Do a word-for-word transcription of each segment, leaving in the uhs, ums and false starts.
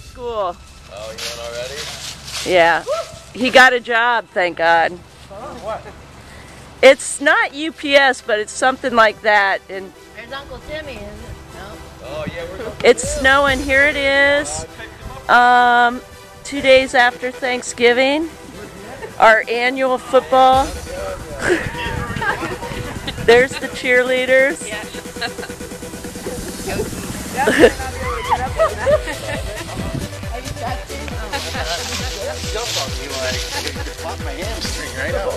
school. Oh, you went already? Yeah. He got a job, thank God. What? It's not U P S, but it's something like that. And there's Uncle Timmy, isn't it? No. Oh, yeah, we're going it's snowing. Here it is. Um, two days after Thanksgiving. Our annual football. There's the cheerleaders. Yeah. Jump on me like you could pop my hamstring right out.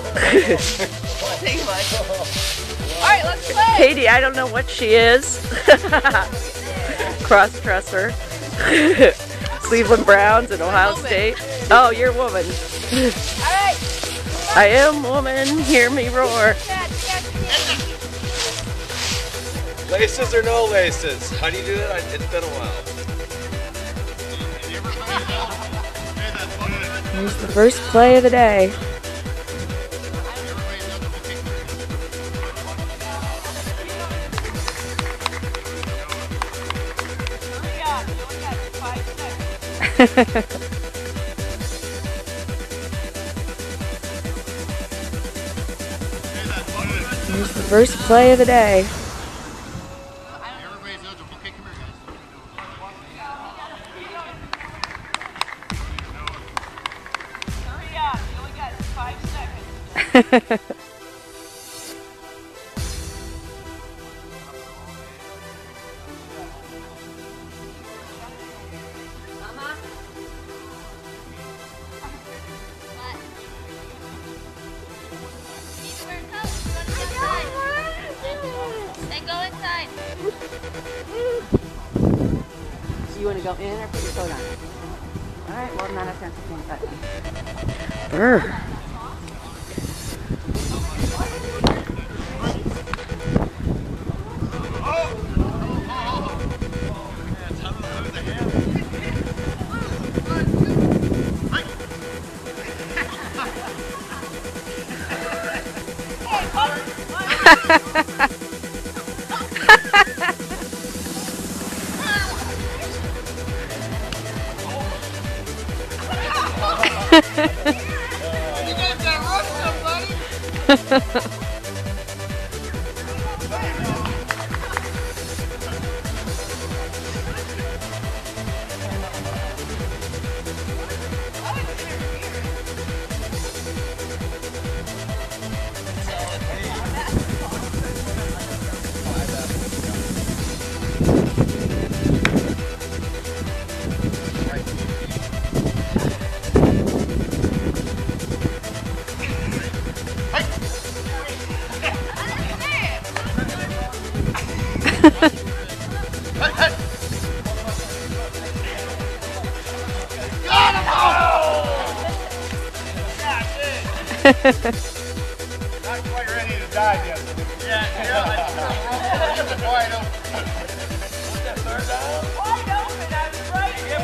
Alright, let's play! Katie, I don't know what she is. Cross-dresser. Cleveland Browns and Ohio State. Oh, you're a woman. Alright! I am woman, hear me roar. Laces or no laces? How do you do that? It's been a while. Here's the first play of the day. Here's the first play of the day. You want to go in or put your coat on? Alright, well, not a sense of thing, but. Brr. You got that rough stuff, buddy! Not quite ready to dive yet. Yeah, yeah. Wide open. What's that third down? Wide open, I was right here.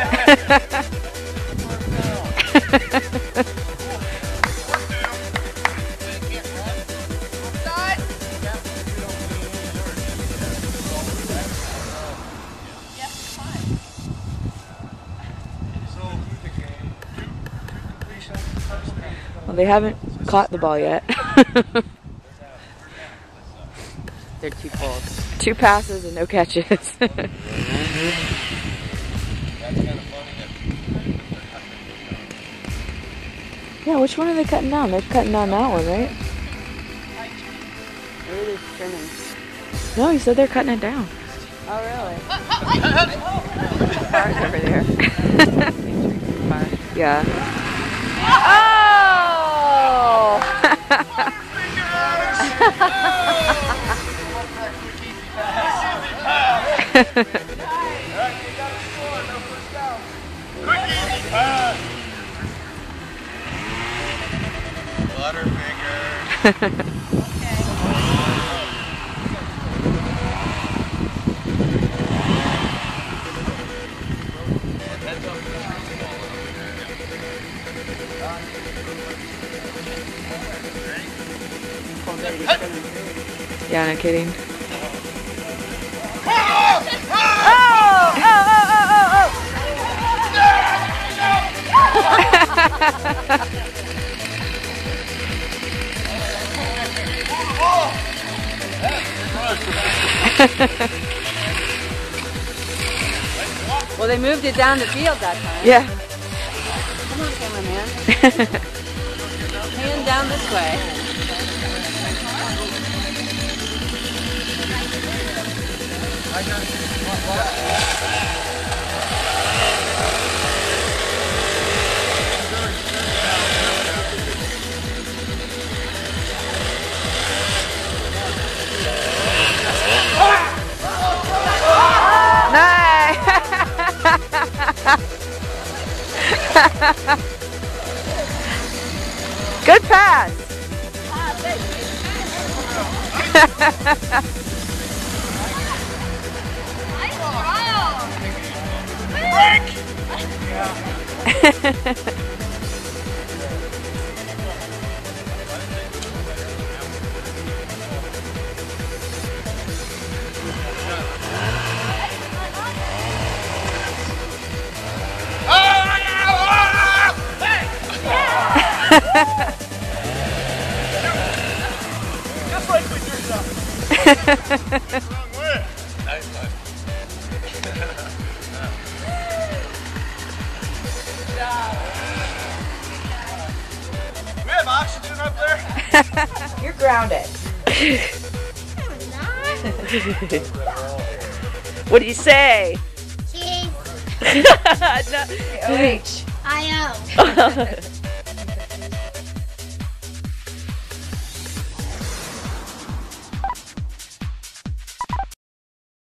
Well, they haven't caught the ball yet. They're too cold. Two passes and no catches. That's kind of funny. Yeah, which one are they cutting down? They're cutting down that one, right? Maybe they're trimming. No, you said they're cutting it down. Oh, really? Cars over there. Car. Yeah. Oh! Butterfinger. Yeah, no kidding. Oh! Oh! Oh! Oh! Oh! Well, they moved it down the field that time. Yeah. Come on, cameraman. Hand down this way. Nice. Good pass. Just like with yourself. Wrong way. Nice one. We have oxygen up there? You're grounded. What do you say? Cheese. No. O H. I O.